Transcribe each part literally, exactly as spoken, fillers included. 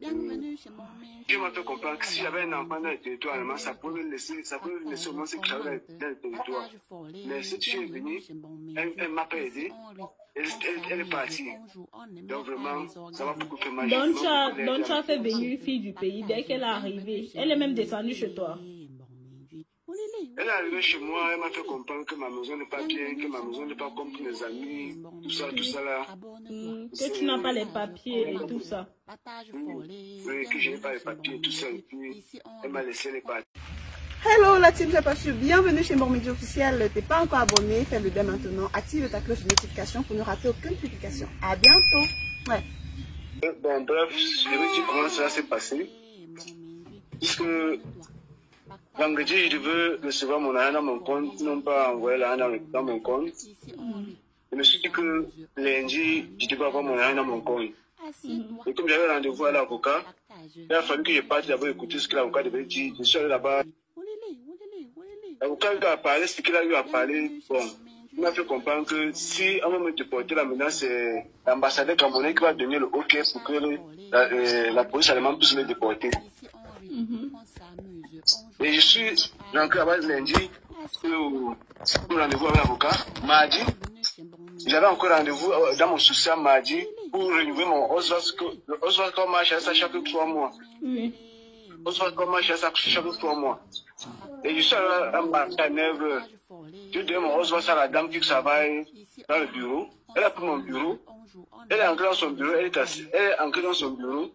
Je m'en fait comprendre que si j'avais un enfant dans le territoire, ça pouvait me laisser, ça pouvait me laisser au moins ce que j'avais dans le territoire. Mais cette fille est venue, elle, elle m'a pas aidé, elle, elle, elle est partie. Donc vraiment, ça m'a beaucoup fait mal. Donc tu as, donc tu as fait venir une fille du pays dès qu'elle est arrivée. Elle est même descendue chez toi. Elle est arrivée chez moi, elle m'a fait comprendre que ma maison n'est pas bien, que ma maison n'est pas comme pour mes amis, tout ça, tout ça là. Mmh, que tu n'as pas les papiers et tout ça. Oui, que je n'ai pas les papiers et tout ça. Et puis, elle m'a laissé les papiers. Hello la team, c'est pas sûr. Bienvenue chez Mbormedia officiel. T'es pas encore abonné, fais-le dès maintenant. Active ta cloche de notification pour ne rater aucune publication. À bientôt. Ouais. Bon, bref, je vais dire comment ça s'est passé. Puisque vendredi, je devais recevoir mon argent dans mon compte, non pas envoyer l'argent dans mon compte. Je me suis dit que lundi, je devais avoir mon argent dans mon compte. Et comme j'avais rendez-vous à l'avocat, il a fallu que je parte d'abord écouter ce que l'avocat devait dire. Je suis allé là-bas. L'avocat lui a parlé, ce qu'il a eu à parler, bon, il m'a fait comprendre que si on va me déporter là maintenant, c'est l'ambassadeur camerounais qui va donner le OK pour que le, la, euh, la police allemande puisse me déporter. Mm-hmm. Et je suis rentré là-bas lundi pour, pour rendez-vous avec l'avocat. Mardi, j'avais encore rendez-vous dans mon social mardi pour renouveler mon Oswald comme marche ça chaque trois mois. Mm-hmm. Oswald comme marche ça chaque trois mois. Et je suis allé à neuf heures. Je donne mon Oswald à la dame qui travaille dans le bureau. Elle a pris mon bureau. Elle est entrée dans son bureau. Elle est, assise, elle est entrée dans son bureau.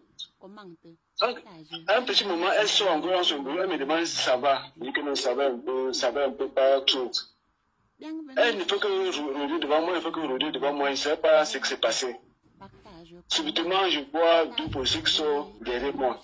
À un petit moment, elle sort encore dans son bureau. Elle me demande si ça va. Je dis que non, ça va un peu, ça va un peu pas trop. Elle ne peut que rôder devant moi, il faut que rôder devant moi. Je ne sais pas ce qui s'est passé. Subitement, je vois deux policiers qui sont derrière moi.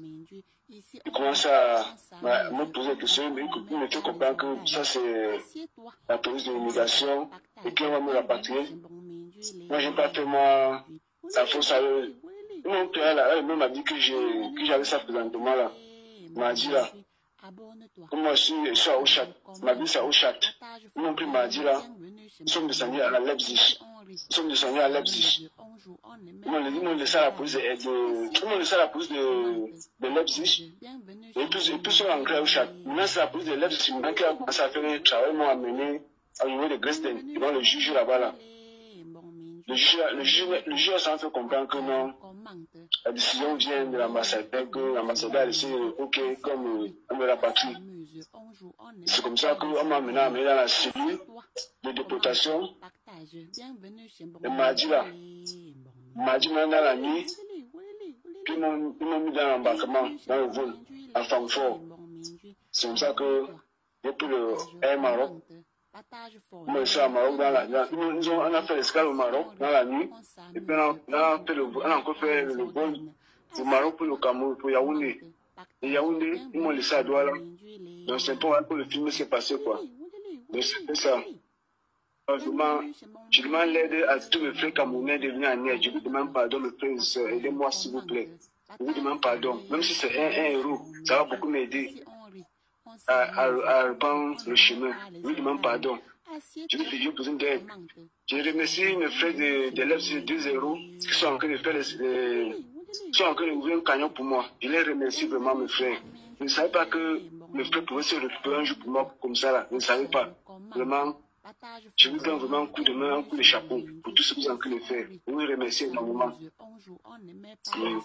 Il commence à me poser des questions, mais il me fait comprendre que ça c'est la police de l'immigration et qu'on va me rapatrier. Moi, je n'ai pas fait moi la fausse à eux. Mon père, là, elle m'a dit que j'avais ça présentement là. Il m'a dit là. Comme moi, je suis, je suis à Ochat. Ma vie, c'est à Ochat. Mon père m'a dit là. Nous sommes descendus à Leipzig. Nous sommes descendus à Leipzig. Ils m'ont laissé à la police de, ils m'ont laissé à la police de, de Leipzig. Et puis, et puis, ils sont rentrés à Ochat. Maintenant, c'est la police de Leipzig qui a commencé à faire un travail, ils m'ont amené au niveau de Dresden. Ils vont le juger là-bas là. Le juge, le juge, le juge s'en fait comprendre que non, la décision vient de l'ambassadeur, que l'ambassadeur a laissé OK comme on me rapatrie. C'est comme ça qu'on m'a amené dans la cellule de déportation. Le mardi là, mardi maintenant dans la nuit, puis ils m'ont mis dans l'embarquement, dans le vol, à Francfort. C'est comme ça que depuis le Air Maroc, moi, je suis à Maroc dans la nuit. Nous on a fait l'escale au Maroc dans la nuit. Et puis, on a, fait le, on a encore fait le vol du Maroc pour le Cameroun, pour Yaoundé. Et Yaoundé, ils m'ont laissé à Douala. Donc, c'est pour que le film s'est passé, quoi. Donc, c'est ça. Vraiment, je demande l'aide à tous mes frères camerounais de venir en aide. Je vous demande pardon, mes frères et sœurs. Aidez-moi, s'il vous plaît. Je vous demande pardon. Même si c'est un, un euro, ça va beaucoup m'aider. À, à, à reprendre le chemin. Je lui demande pardon. Je lui ai besoin d'aide. Je remercie mes frères de, de l'E F C deux euros qui sont en train de faire les, les, sont en train d'ouvrir un camion pour moi. Je les remercie vraiment, mes frères. Je ne savais pas que mes frères pouvaient se récupérer un jour pour moi comme ça là. Je ne savais pas. Vraiment, je vous donne vraiment un coup de main, un coup de chapeau pour tout ce que vous êtes en train de faire. Je vous remercie énormément. Oui.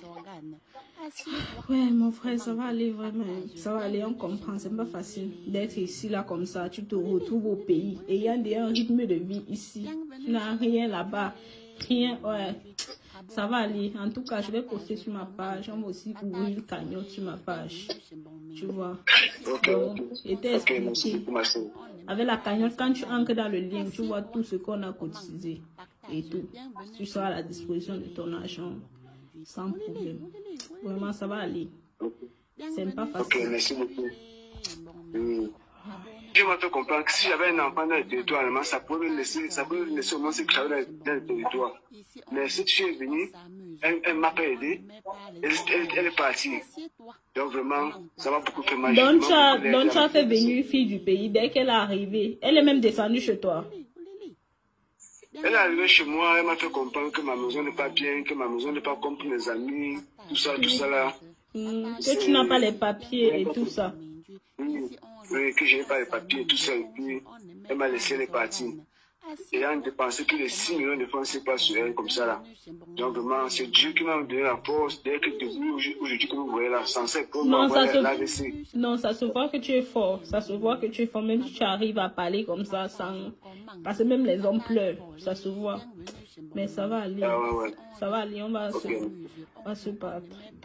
Ouais, mon frère, ça va aller vraiment. Ça va aller, on comprend. C'est pas facile d'être ici, là, comme ça. Tu te retrouves au pays. Et il y a un rythme de vie ici. Tu n'as rien là-bas. Rien, ouais. Ça va aller. En tout cas, je vais poster sur ma page. On va aussi ouvrir le cagnotte sur ma page. Tu vois. Okay, Donc, et t'es expliqué. Avec la cagnotte, quand tu entres dans le lien, tu vois tout ce qu'on a cotisé. Et tout. Tu seras à la disposition de ton argent. Sans problème. Vraiment, ça va aller. C'est pas facile. Ok, merci beaucoup. Mmh. Je m'en fait comprendre que si j'avais un enfant dans le territoire, ça pouvait me laisser, ça pouvait me laisser au moins ce que j'avais dans le territoire. Mais cette fille est venue, elle ne m'a pas aidé, elle, elle, elle est partie. Donc vraiment, ça m'a beaucoup fait mal. Donc tu as, donc tu as fait venir une fille du pays dès qu'elle est arrivée. Elle est même descendue chez toi. Elle est arrivée chez moi, elle m'a fait comprendre que ma maison n'est pas bien, que ma maison n'est pas comme pour mes amis, tout ça, tout ça là. Mmh. Que tu n'as pas les papiers et tout ça. Mmh. Oui, que je n'ai pas les papiers et tout ça. Et puis, elle m'a laissé les parties. Et elle a dépensé plus de six millions de francs, c'est pas sur elle comme ça là. Donc vraiment, c'est Dieu qui m'a donné la force. Dès que depuis aujourd'hui que vous voyez là, sans cette pour non, ça l'A V se... C. non, ça se voit que tu es fort. Ça se voit que tu es fort, même si tu arrives à parler comme ça sans... Parce que même les hommes pleurent, ça se voit. Mais ça va aller. Ah, ouais, ouais. Ça va aller, on va, Okay. se... on va se battre.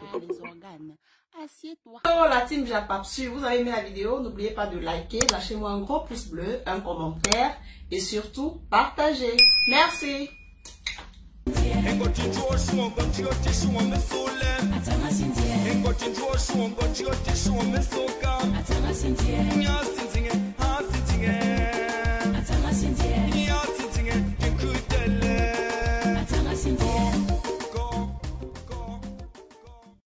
Oh la team Japapsu, vous avez aimé la vidéo, n'oubliez pas de liker, lâchez-moi un gros pouce bleu, un commentaire et surtout partagez. Merci. Atama